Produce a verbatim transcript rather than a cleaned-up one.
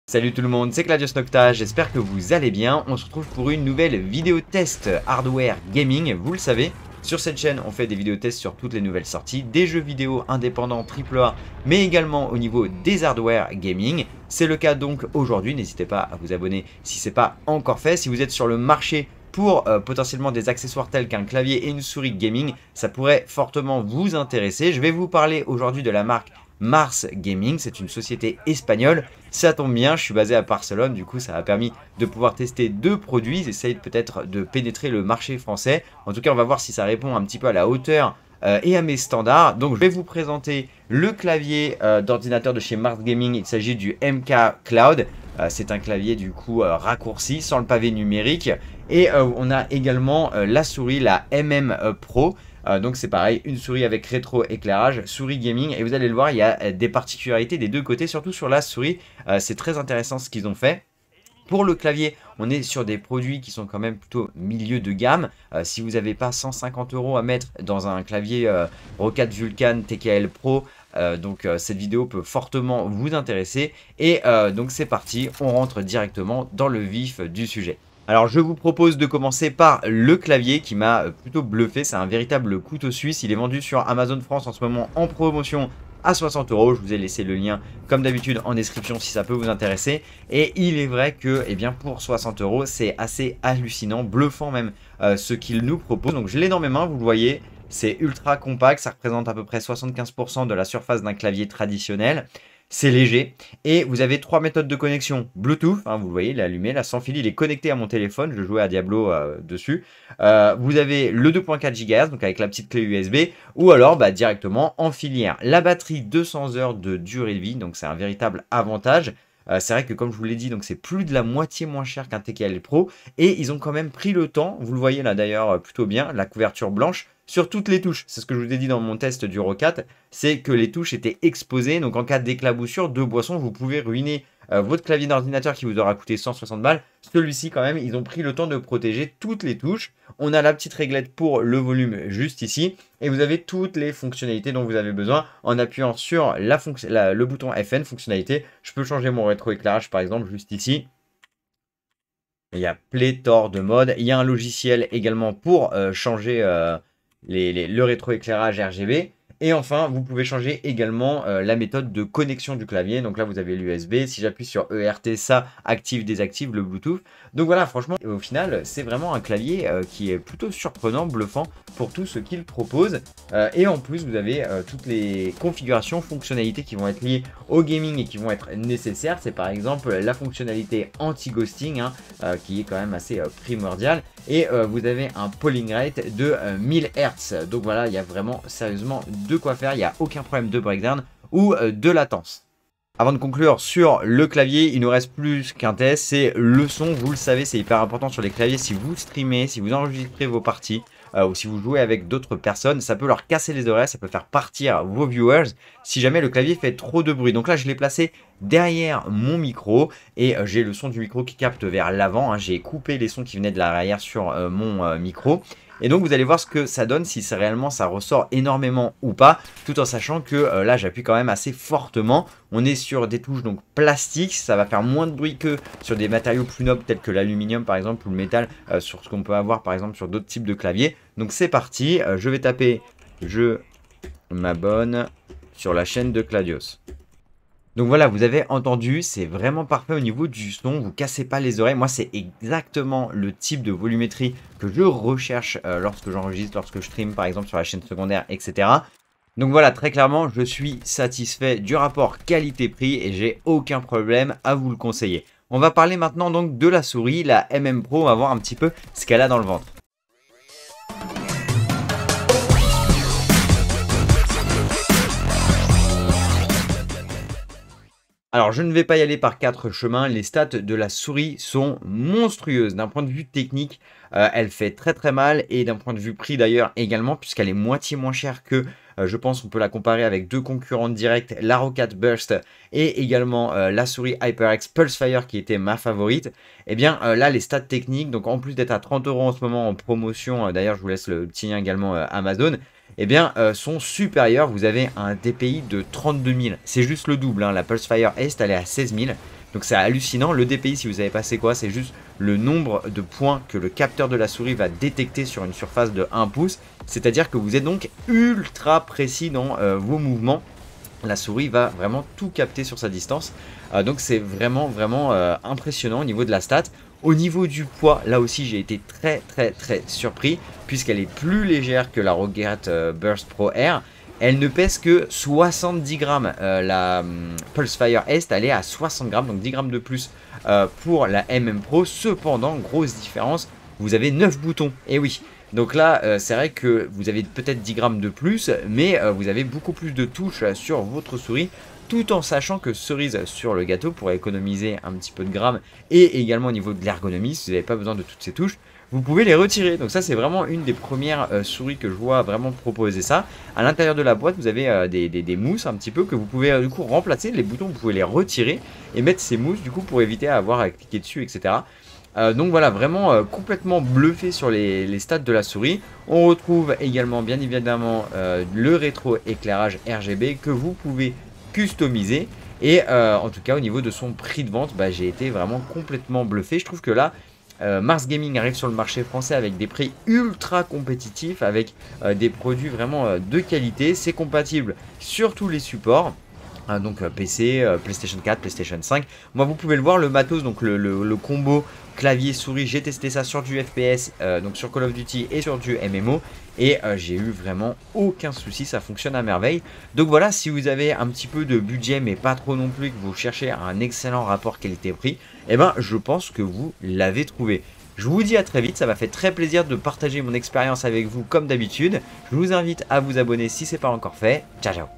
Salut tout le monde, c'est Claudius Nocta, j'espère que vous allez bien. On se retrouve pour une nouvelle vidéo test hardware gaming. Vous le savez, sur cette chaîne on fait des vidéos tests sur toutes les nouvelles sorties, des jeux vidéo indépendants triple A, mais également au niveau des hardware gaming. C'est le cas donc aujourd'hui, n'hésitez pas à vous abonner si ce n'est pas encore fait. Si vous êtes sur le marché pour euh, potentiellement des accessoires tels qu'un clavier et une souris gaming, ça pourrait fortement vous intéresser. Je vais vous parler aujourd'hui de la marque Mars Gaming, c'est une société espagnole. Ça tombe bien, je suis basé à Barcelone, du coup ça m'a permis de pouvoir tester deux produits. Ils essayent peut-être de pénétrer le marché français. En tout cas, on va voir si ça répond un petit peu à la hauteur euh, et à mes standards. Donc je vais vous présenter le clavier euh, d'ordinateur de chez Mars Gaming. Il s'agit du M K Cloud. Euh, c'est un clavier du coup euh, raccourci, sans le pavé numérique. Et euh, on a également euh, la souris, la M M Pro. Euh, donc c'est pareil, une souris avec rétro-éclairage, souris gaming, et vous allez le voir, il y a euh, des particularités des deux côtés, surtout sur la souris. Euh, c'est très intéressant ce qu'ils ont fait. Pour le clavier, on est sur des produits qui sont quand même plutôt milieu de gamme. Euh, si vous n'avez pas cent cinquante euros à mettre dans un clavier euh, Roccat Vulcan T K L Pro, euh, donc euh, cette vidéo peut fortement vous intéresser. Et euh, donc c'est parti, on rentre directement dans le vif du sujet. Alors je vous propose de commencer par le clavier qui m'a plutôt bluffé, c'est un véritable couteau suisse, il est vendu sur Amazon France en ce moment en promotion à soixante euros, je vous ai laissé le lien comme d'habitude en description si ça peut vous intéresser. Et il est vrai que eh bien, pour soixante euros c'est assez hallucinant, bluffant même euh, ce qu'il nous propose. Donc je l'ai dans mes mains, vous le voyez, c'est ultra compact, ça représente à peu près soixante-quinze pour cent de la surface d'un clavier traditionnel. C'est léger et vous avez trois méthodes de connexion Bluetooth, hein, vous le voyez, il est allumé, là sans fil, il est connecté à mon téléphone, je jouais à Diablo euh, dessus. Euh, vous avez le deux virgule quatre gigahertz, donc avec la petite clé U S B, ou alors bah, directement en filière. La batterie deux cents heures de durée de vie, donc c'est un véritable avantage. Euh, c'est vrai que comme je vous l'ai dit, donc c'est plus de la moitié moins cher qu'un T K L Pro et ils ont quand même pris le temps, vous le voyez là d'ailleurs plutôt bien, la couverture blanche sur toutes les touches. C'est ce que je vous ai dit dans mon test du Roccat, c'est que les touches étaient exposées, donc en cas d'éclaboussure de boisson, vous pouvez ruiner euh, votre clavier d'ordinateur qui vous aura coûté cent soixante balles. Celui-ci quand même, ils ont pris le temps de protéger toutes les touches. On a la petite réglette pour le volume juste ici et vous avez toutes les fonctionnalités dont vous avez besoin en appuyant sur la la, le bouton F N, fonctionnalité. Je peux changer mon rétroéclairage par exemple juste ici. Il y a pléthore de modes. Il y a un logiciel également pour euh, changer euh, les, les, le rétroéclairage R G B. Et enfin, vous pouvez changer également euh, la méthode de connexion du clavier. Donc là, vous avez l'U S B. Si j'appuie sur E R T, ça active, désactive le Bluetooth. Donc voilà, franchement, au final, c'est vraiment un clavier euh, qui est plutôt surprenant, bluffant pour tout ce qu'il propose. Euh, et en plus, vous avez euh, toutes les configurations, fonctionnalités qui vont être liées au gaming et qui vont être nécessaires. C'est par exemple la fonctionnalité anti-ghosting, hein, euh, qui est quand même assez euh, primordiale. Et euh, vous avez un polling rate de euh, mille hertz. Donc voilà, il y a vraiment sérieusement de quoi faire. Il n'y a aucun problème de breakdown ou euh, de latence. Avant de conclure sur le clavier, il nous reste plus qu'un test, c'est le son. Vous le savez, c'est hyper important sur les claviers. Si vous streamez, si vous enregistrez vos parties euh, ou si vous jouez avec d'autres personnes, ça peut leur casser les oreilles, ça peut faire partir vos viewers si jamais le clavier fait trop de bruit. Donc là, je l'ai placé derrière mon micro et euh, j'ai le son du micro qui capte vers l'avant. Hein. J'ai coupé les sons qui venaient de l'arrière sur euh, mon euh, micro. Et donc vous allez voir ce que ça donne, si réellement ça ressort énormément ou pas, tout en sachant que euh, là j'appuie quand même assez fortement. On est sur des touches donc plastiques, ça va faire moins de bruit que sur des matériaux plus nobles tels que l'aluminium par exemple ou le métal, euh, sur ce qu'on peut avoir par exemple sur d'autres types de claviers. Donc c'est parti, euh, je vais taper je m'abonne sur la chaîne de Claudius. Donc voilà, vous avez entendu, c'est vraiment parfait au niveau du son, vous cassez pas les oreilles. Moi, c'est exactement le type de volumétrie que je recherche euh, lorsque j'enregistre, lorsque je stream par exemple sur la chaîne secondaire, et cetera. Donc voilà, très clairement, je suis satisfait du rapport qualité-prix et j'ai aucun problème à vous le conseiller. On va parler maintenant donc de la souris, la M M Pro, on va voir un petit peu ce qu'elle a dans le ventre. Alors, je ne vais pas y aller par quatre chemins. Les stats de la souris sont monstrueuses. D'un point de vue technique, euh, elle fait très très mal. Et d'un point de vue prix d'ailleurs également, puisqu'elle est moitié moins chère que, euh, je pense, on peut la comparer avec deux concurrentes directes, la Roccat Burst et également euh, la souris HyperX Pulsefire qui était ma favorite. Et eh bien euh, là, les stats techniques, donc en plus d'être à trente euros en ce moment en promotion, euh, d'ailleurs, je vous laisse le petit lien également euh, Amazon. eh bien, euh, sont supérieurs. Vous avez un D P I de trente-deux mille. C'est juste le double. Hein. La Pulsefire Est, elle est à seize mille. Donc c'est hallucinant. Le D P I, si vous savez pas c'est quoi, c'est juste le nombre de points que le capteur de la souris va détecter sur une surface de un pouce. C'est-à-dire que vous êtes donc ultra précis dans euh, vos mouvements. La souris va vraiment tout capter sur sa distance. Euh, donc c'est vraiment vraiment euh, impressionnant au niveau de la stat. Au niveau du poids, là aussi j'ai été très très très surpris puisqu'elle est plus légère que la Rocket euh, Burst Pro Air. Elle ne pèse que soixante-dix grammes. Euh, la um, Pulsefire Est, elle est à soixante grammes, donc dix grammes de plus euh, pour la M M Pro. Cependant, grosse différence, vous avez neuf boutons. Et oui, donc là, euh, c'est vrai que vous avez peut-être dix grammes de plus, mais euh, vous avez beaucoup plus de touches euh, sur votre souris, tout en sachant que cerise sur le gâteau pour économiser un petit peu de grammes et également au niveau de l'ergonomie, si vous n'avez pas besoin de toutes ces touches, vous pouvez les retirer. Donc ça, c'est vraiment une des premières euh, souris que je vois vraiment proposer ça. À l'intérieur de la boîte, vous avez euh, des, des, des mousses un petit peu que vous pouvez euh, du coup remplacer. Les boutons, vous pouvez les retirer et mettre ces mousses du coup pour éviter à avoir à cliquer dessus, et cetera. Euh, donc voilà, vraiment euh, complètement bluffé sur les, les stats de la souris. On retrouve également bien évidemment euh, le rétro éclairage R G B que vous pouvez customiser. Et euh, en tout cas au niveau de son prix de vente, bah, j'ai été vraiment complètement bluffé. Je trouve que là, euh, Mars Gaming arrive sur le marché français avec des prix ultra compétitifs, avec euh, des produits vraiment euh, de qualité. C'est compatible sur tous les supports. Euh, donc euh, P C, euh, PlayStation quatre, PlayStation cinq. Moi vous pouvez le voir, le matos, donc le, le, le combo clavier souris, j'ai testé ça sur du F P S, euh, donc sur Call of Duty et sur du M M O. Et euh, j'ai eu vraiment aucun souci, ça fonctionne à merveille. Donc voilà, si vous avez un petit peu de budget mais pas trop non plus, que vous cherchez un excellent rapport qualité-prix, eh ben je pense que vous l'avez trouvé. Je vous dis à très vite, ça m'a fait très plaisir de partager mon expérience avec vous comme d'habitude. Je vous invite à vous abonner si ce n'est pas encore fait. Ciao ciao.